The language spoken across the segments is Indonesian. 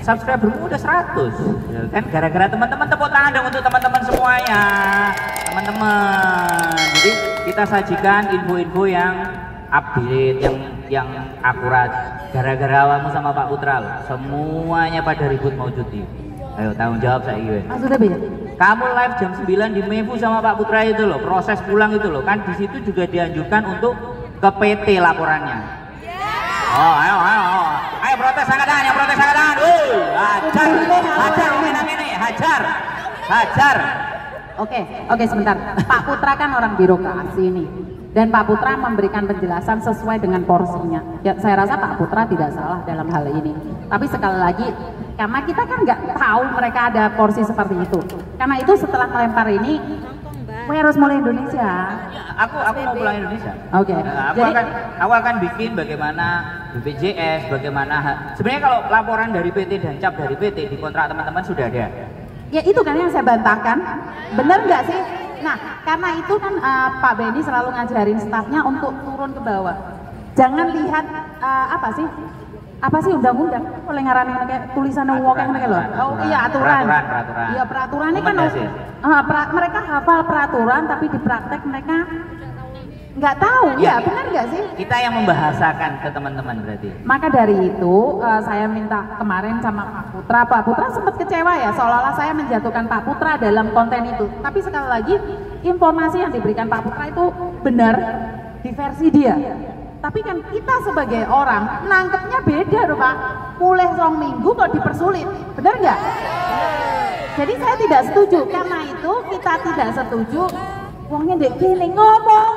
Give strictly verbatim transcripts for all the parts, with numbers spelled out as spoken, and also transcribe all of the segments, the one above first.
subscribermu udah seratus ya kan, gara-gara teman-teman. Tepuk tangan dong untuk teman-teman semuanya, teman-teman. Jadi kita sajikan info-info yang update, yang yang akurat. Gara-gara awakmu sama Pak Putra loh, semuanya pada ribut mau cuti. Ayo tanggung jawab saya gue. Ah, sudah ya? Kamu live jam sembilan di Mevu sama Pak Putra itu loh, proses pulang itu loh, kan di situ juga dianjurkan untuk ke P T laporannya. Oh, ayo, ayo, ayo, ayo protes angkat tangan, yang protes angkat tangan. Wuh, hajar, hajar, menang ini, hajar, hajar. Oke, oke sebentar. Pak Putra kan orang birokrasi ini, dan Pak Putra memberikan penjelasan sesuai dengan porsinya. Ya, saya rasa Pak Putra tidak salah dalam hal ini. Tapi sekali lagi, karena kita kan nggak tahu mereka ada porsi seperti itu. Karena itu setelah melempar ini, gue harus mulai Indonesia. Ya, aku aku mau pulang Indonesia. Oke. Okay. Nah, aku Jadi, akan aku akan bikin bagaimana B P J S, bagaimana sebenarnya kalau laporan dari P T dan cap dari P T di kontrak teman-teman sudah ada. Ya itu kan yang saya bantahkan, bener nggak sih? Nah karena itu kan uh, Pak Benny selalu ngajarin stafnya untuk turun ke bawah. Jangan lihat uh, apa sih? Apa sih undang-undang? Oleh ngarani kayak tulisan wong kayak loh. Oh iya aturan. Peraturan, peraturan. Iya peraturan ini kan uh, pra, mereka hafal peraturan tapi di praktek mereka nggak tahu. Ya, ya benar nggak sih? Kita yang membahasakan ke teman-teman berarti. Maka dari itu uh, saya minta kemarin sama Pak Putra. Pak Putra sempat kecewa ya, seolah-olah saya menjatuhkan Pak Putra dalam konten itu. Tapi sekali lagi informasi yang diberikan Pak Putra itu benar di versi dia. Tapi kan kita sebagai orang nangkepnya beda loh Pak. Mulai song minggu kok dipersulit, benar nggak? Jadi saya tidak setuju. Karena itu kita tidak setuju. Wongnya dek kene ngomong,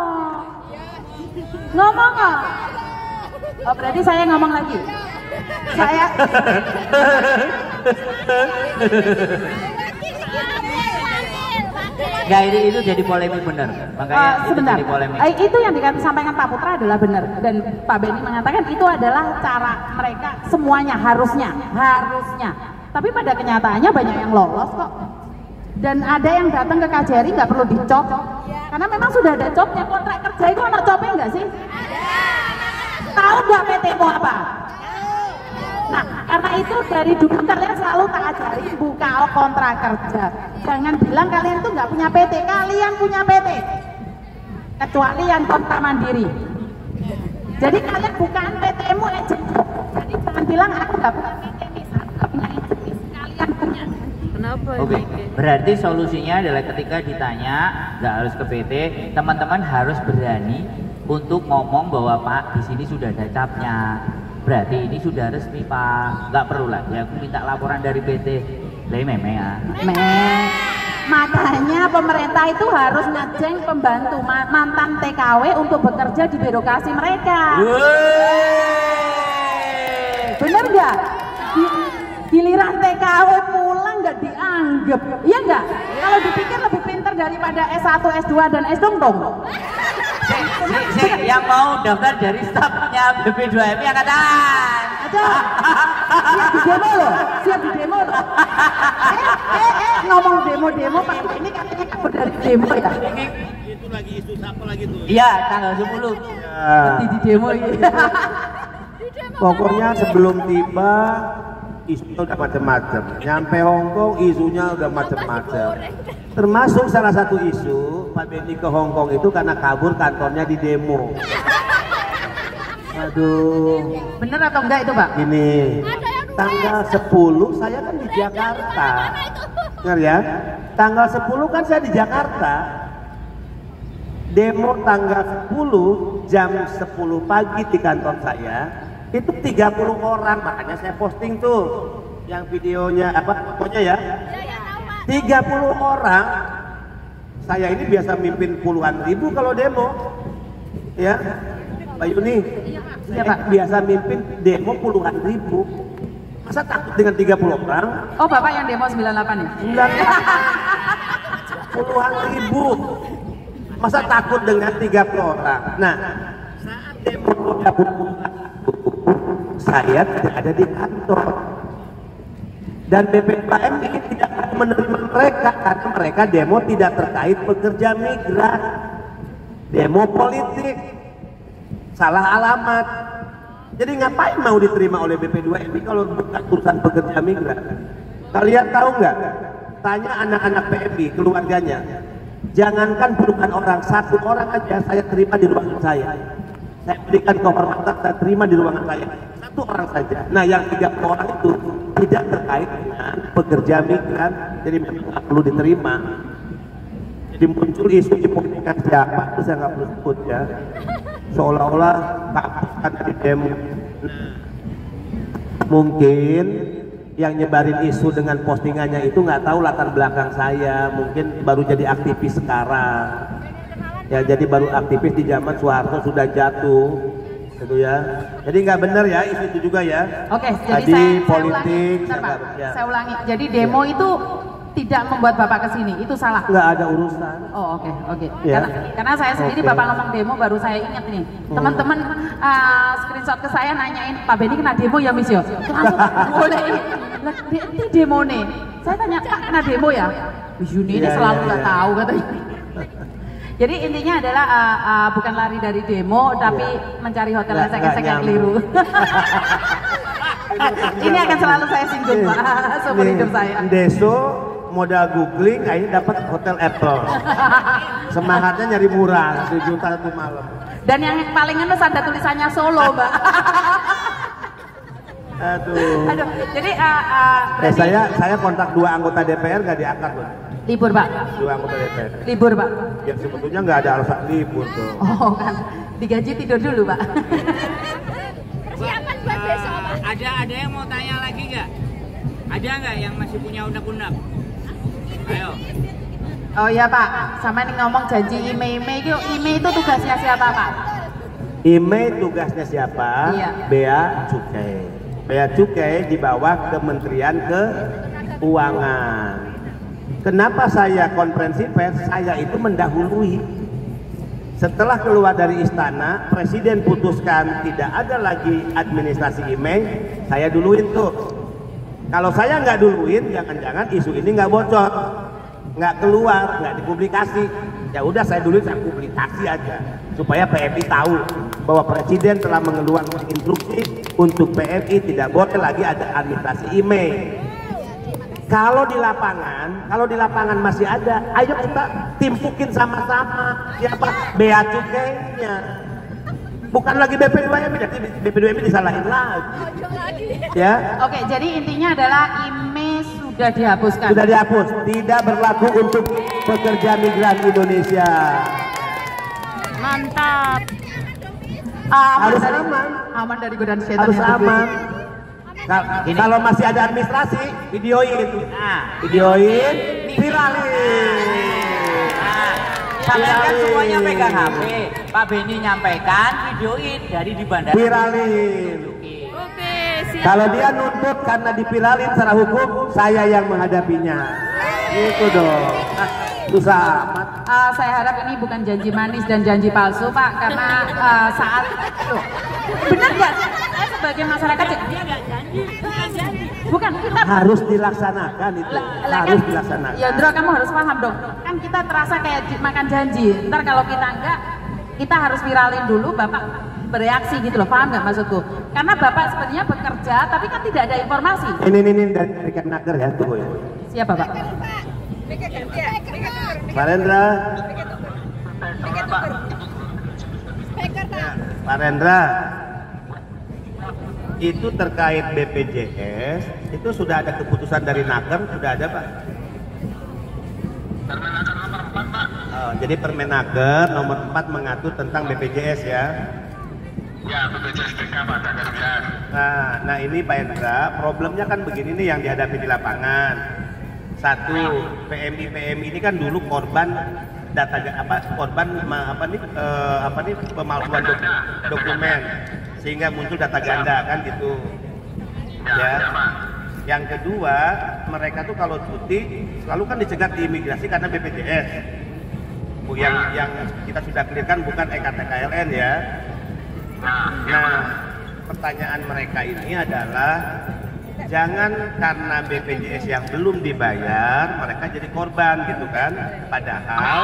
ngomong. Oh berarti saya ngomong lagi. Saya. Nggak, itu, itu jadi polemik benar, makanya uh, itu sebentar. jadi polemik. Uh, itu yang disampaikan Pak Putra adalah benar, dan Pak Benny mengatakan itu adalah cara mereka semuanya harusnya, harusnya. Tapi pada kenyataannya banyak yang lolos kok, dan ada yang datang ke K J R I nggak perlu dicop, karena memang sudah ada copnya. Kontrak kerja itu ada copnya nggak sih? Tahu nggak P T mau apa? Nah, karena itu dari dulu kalian selalu tak ajarin buka kontrak kerja. Jangan bilang kalian tuh nggak punya P T, kalian punya P T. Kecuali yang kontrak mandiri. Jadi kalian bukan P T-mu aja. Jadi jangan bilang aku nggak punya P T, misalnya nggak punya instruksi, kalian punya. Kenapa? Oke, okay. Berarti solusinya adalah ketika ditanya nggak harus ke P T, teman-teman harus berani untuk ngomong bahwa Pak di sini sudah ada capnya. Berarti ini sudah resmi Pak, nggak perlu lagi aku minta laporan dari P T. Dari meme ya. Me. Makanya pemerintah itu harus ngejeng pembantu mantan T K W untuk bekerja di birokrasi mereka. Wey. Bener nggak? Giliran T K W pulang nggak dianggap, iya nggak? Kalau dipikir lebih pintar daripada S satu, S dua dan S dong dong. Si, si, si, yang mau daftar dari stafnya B P dua M I angkat tangan. Ada. Siap di demo loh, siap di demo loh. Eh, eh, eh, ngomong demo-demo Pak ini katanya kabur dari demo ya. Itu lagi isu apa lagi tuh? Iya, tanggal sepuluh. Ya. Di, di demo ini. Pokoknya sebelum tiba isunya udah macam-macam. Nyampe Hongkong isunya udah macam-macam. Termasuk salah satu isu Pak Benny ke Hongkong itu karena kabur kantornya di demo. Aduh. Bener atau enggak itu Pak? Gini, tanggal sepuluh saya kan di Jakarta. Dengar ya, tanggal sepuluh kan saya di Jakarta. Demo tanggal sepuluh jam sepuluh pagi di kantor saya. Itu tiga puluh orang, makanya saya posting tuh yang videonya apa fotonya ya. tiga puluh orang. Saya ini biasa mimpin puluhan ribu kalau demo. Ya. Pak Yuni, iya, Pak. Biasa mimpin demo puluhan ribu. Masa takut dengan tiga puluh orang? Oh Bapak yang demo sembilan puluh delapan ya? sembilan puluhan ribu. Masa takut dengan tiga puluh orang? Nah, saat demo tiga puluh saya tidak ada di kantor. Dan B P K M ini tidak menerima mereka karena mereka demo tidak terkait pekerja migran. Demo politik. Salah alamat. Jadi ngapain mau diterima oleh B P dua M I kalau bukan urusan pekerja migran? Kalian tahu nggak? Tanya anak-anak P M I, keluarganya. Jangankan puluhan orang, satu orang aja saya terima di ruangan saya. Saya berikan kehormatan, saya terima di ruangan saya. Satu orang saja. Nah, yang tiga puluh orang itu tidak terkait dengan pekerja migran, jadi memang nggak perlu diterima. Jadi muncul isu hipoteka siapa, itu saya nggak perlu sebut ya. Seolah-olah kampus kan di demo. Mungkin yang nyebarin isu dengan postingannya itu nggak tahu latar belakang saya, mungkin baru jadi aktivis sekarang. Ya, jadi baru aktivis di zaman Soeharto sudah jatuh, gitu ya. Jadi nggak benar ya isu itu juga ya. Oke, jadi tadi saya, politik. saya ulangi, saya, Pak, ya. saya ulangi. Jadi demo ya. Itu tidak membuat Bapak kesini, itu salah. Nggak ada urusan. Oh oke okay, oke. Okay. Ya. Karena, karena saya sendiri okay. Bapak ngomong demo baru saya ingat nih. Hmm. Teman-teman uh, screenshot ke saya nanyain Pak Benny kena demo ya Miss yo. Langsung boleh. Ini demo nih. Saya tanya Pak kena demo ya. Miss Yuni ini ya, selalu nggak ya, ya. tahu katanya. Jadi intinya adalah uh, uh, bukan lari dari demo tapi ya. mencari hotel yang esek-esek yang keliru. Ini akan selalu saya singgung Pak seumur hidup saya. Deso modal googling akhirnya dapat hotel Apple. Semangatnya nyari murah tujuh juta satu malam. Dan yang paling ngenes ada tulisannya Solo, Mbak. Aduh. Aduh. Jadi uh, uh, eh, saya saya kontak dua anggota D P R nggak diangkat loh. Libur Pak. Dua anggota D P R. Libur Pak. Ya sebetulnya nggak ada alasan libur tuh. Oh kan, digaji tidur dulu Pak. Siapa buat besok Pak? Ada ada yang mau tanya lagi nggak? Ada nggak yang masih punya undang-undang? Ayo. Oh iya Pak, sama ini ngomong janji I M E I M E itu, I M E I itu tugasnya siapa Pak? I M E I tugasnya siapa? Iya. Bea Cukai. Bea Cukai di bawah Kementerian Keuangan. Kenapa saya konferensi pers? Saya itu mendahului. Setelah keluar dari istana, Presiden putuskan tidak ada lagi administrasi I M E I, saya duluin tuh. Kalau saya nggak duluin, jangan-jangan isu ini nggak bocor, nggak keluar, nggak dipublikasi. Ya udah saya duluin, saya publikasi aja supaya P M I tahu bahwa Presiden telah mengeluarkan instruksi untuk P M I tidak boleh lagi ada administrasi I M E I. Kalau di lapangan, kalau di lapangan masih ada, ayo kita timpukin sama-sama siapa bea cukainya. Bukan lagi B P dua M I, jadi B P dua M I disalahin lagi. Ya. Oke, jadi intinya adalah I M E I sudah dihapuskan. Sudah dihapus, tidak berlaku untuk pekerja migran Indonesia. Mantap. Aman Harus dari, aman. Aman dari godaan setan. Harus aman. Kalau masih ada administrasi, videoin, Nah, videoin, viralin. Nah, kalian kan semuanya pegang H P. Pak Benny nyampaikan, videoin dari di bandara. Viralin. Oke, siap. Kalau dia nuntut karena dipiralin secara hukum, saya yang menghadapinya. Itu dong. Ah, susah amat. Uh, saya harap ini bukan janji manis dan janji palsu Pak, karena uh, saat loh, benar nggak? Saya sebagai masyarakat dia nggak janji, bukan kita Harus dilaksanakan itu. Lah, lah Harus kan, dilaksanakan. Yondro kamu harus paham dong. Kan kita terasa kayak makan janji. Ntar kalau kita enggak, kita harus viralin dulu. Bapak bereaksi gitu loh. Paham nggak maksudku? Karena Bapak sebenarnya bekerja, tapi kan tidak ada informasi. Ini ini, ini dari Kemnaker ya, tunggu ya. Siapa Pak? Pak Rendra. Pak Rendra. Itu terkait B P J S, itu sudah ada keputusan dari Naker, sudah ada Pak? Permenaker nomor empat Pak. Oh, jadi Permenaker nomor empat mengatur tentang B P J S ya? Ya, B P J S T K Pak, Nah, nah ini Pak Hendra, problemnya kan begini nih yang dihadapi di lapangan. Satu, P M I P M I ini kan dulu korban data apa korban apa nih eh, apa nih pemalsuan dok, dokumen sehingga muncul data ganda kan gitu ya. Yang kedua, mereka tuh kalau cuti selalu kan dicegat di imigrasi karena B P J S. Bu, yang yang kita sudah clearkan bukan E K T K L N ya. Nah, pertanyaan mereka ini adalah jangan karena B P J S yang belum dibayar mereka jadi korban gitu kan. Padahal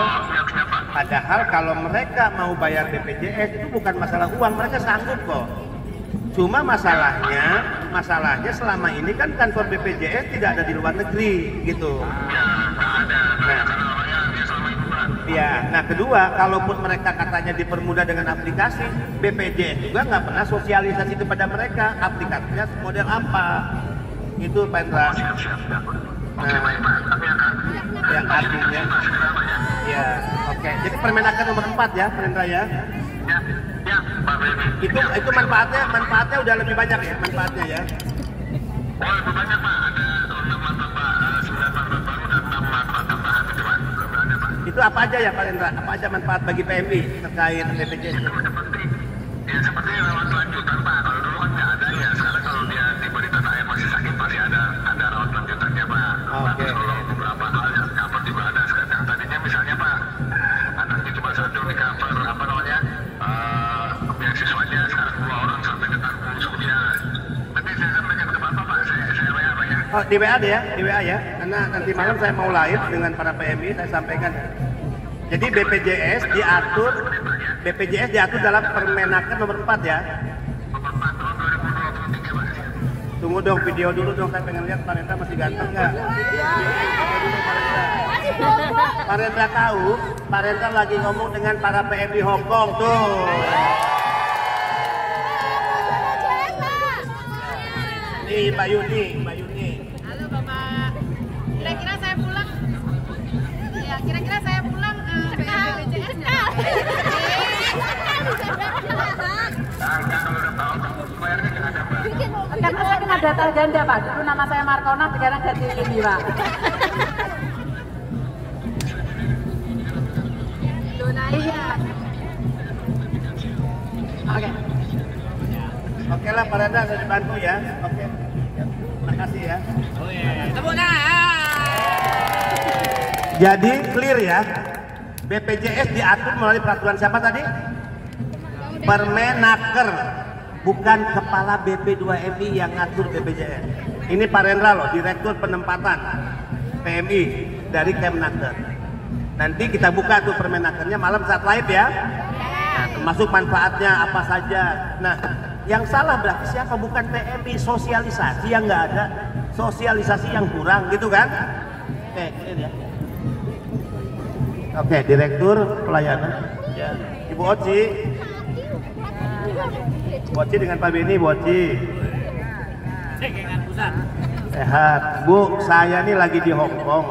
padahal kalau mereka mau bayar B P J S itu bukan masalah uang, mereka sanggup kok. Cuma masalahnya, masalahnya selama ini kan kantor B P J S tidak ada di luar negeri, gitu. Nah, ya, nah kedua, kalaupun mereka katanya dipermudah dengan aplikasi, B P J S juga nggak pernah sosialisasi kepada mereka aplikasinya model apa, itu Pak Indra. Nah, yang artinya, ya, oke. Jadi Permenaker nomor empat ya, Pak Indra ya. Itu itu manfaatnya manfaatnya udah lebih banyak ya manfaatnya ya. Oh, lebih banyak Pak, ada enam manfaat Pak, sembilan manfaat baru dan enam manfaat tambahan itu Pak, belum ada Pak. Itu apa aja ya Pak Indra? Apa aja manfaat bagi P M I terkait B P J S? Itu seperti, ya seperti rawat lanjutan Pak, kalau dulu kan nggak ada ya, sekarang kalau dia tiba di tanah air masih sakit pasti ada ada rawat lanjutannya Pak. Oke. Terus kalau beberapa hal yang cover juga ada, sekarang tadinya misalnya Pak, anaknya cuma satu di cover, apa namanya, uh, beasiswanya sekarang dua orang sampai ke tanggung sekian. Nanti saya sampaikan ke Bapak Pak, saya saya bayar Pak ya. Oh, di W A deh ya, di W A ya. Karena nanti malam saya mau live dengan para P M I, saya sampaikan. Jadi B P J S diatur, B P J S diatur dalam Permenaker nomor empat ya. Tunggu dong video dulu dong, saya pengen lihat Pak Rendra masih ganteng nggak? Pak Rendra tahu, Pak Rendra lagi ngomong dengan para P M I Hong Kong tuh. Nih Mbak Yuni, Mbak Yuni. Halo Bapak. Kira-kira saya pulang. Ya, kira-kira saya pulang eh, B P J S nggak? Karena saya kena data ganda Pak, dulu nama saya Markona, sekarang ganti ini Pak. Iya. Oke. Oke lah Pak Rendra, saya dibantu ya. Oke. Terima kasih ya. Oh iya, tepuk tangan. Jadi clear ya, B P J S diatur melalui peraturan siapa tadi? Permenaker, bukan kepala B P dua M I yang ngatur B P J S. Ini Pak Rendra loh, Direktur Penempatan P M I dari Kemnaker. Nanti kita buka tuh Permenakernya malam saat live ya. Nah, termasuk manfaatnya apa saja. Nah, yang salah berarti siapa? Bukan P M I, sosialisasi yang nggak ada, sosialisasi yang kurang gitu kan? Oke, clear ya. Oke, Direktur Pelayanan ya. Ibu Oci. Bu Oci dengan Pak Beni, Bu Oci. Cekengan pusat. Sehat. Bu, saya nih lagi di Hong Kong.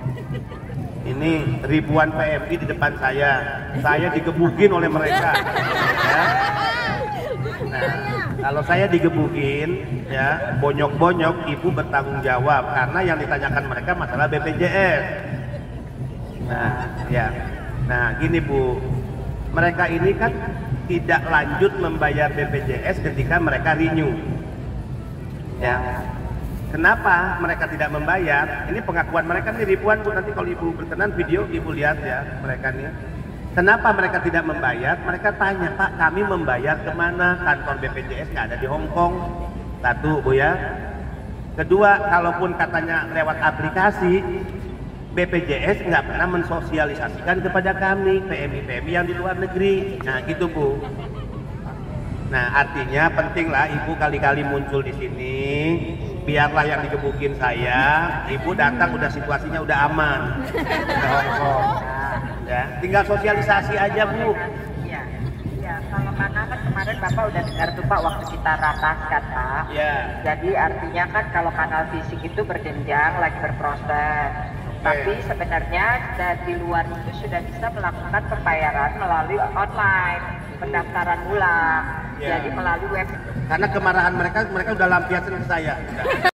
Ini ribuan P M I di depan saya. Saya digebukin oleh mereka. Ya. Nah, kalau saya digebukin, ya, bonyok-bonyok, ibu bertanggung jawab karena yang ditanyakan mereka masalah B P J S. Nah, ya. Nah, gini Bu, mereka ini kan tidak lanjut membayar B P J S ketika mereka renew. Ya. Kenapa mereka tidak membayar? Ini pengakuan mereka nih ribuan Bu, nanti kalau Ibu berkenan video Ibu lihat ya mereka nih. Kenapa mereka tidak membayar? Mereka tanya, Pak, kami membayar kemana? Kantor B P J S nggak ada di Hong Kong. Satu Bu ya. Kedua, kalaupun katanya lewat aplikasi, B P J S nggak pernah mensosialisasikan kepada kami P M I-P M I yang di luar negeri. Nah gitu Bu. Nah artinya pentinglah Ibu kali-kali muncul di sini. Biarlah yang digebukin saya, Ibu datang udah situasinya udah aman. Udah Hong Kong. Ya, tinggal sosialisasi aja Bu. Iya, iya. Kalau mana kan kemarin Bapak udah dengar tuh Pak waktu kita rataskan Pak. Ya. Jadi artinya kan kalau kanal fisik itu berjenjang lagi berproses. Tapi sebenarnya di luar itu sudah bisa melakukan pembayaran melalui online, pendaftaran ulang. Ya. Jadi melalui web. Karena kemarahan mereka, mereka udah lampiasin ke saya.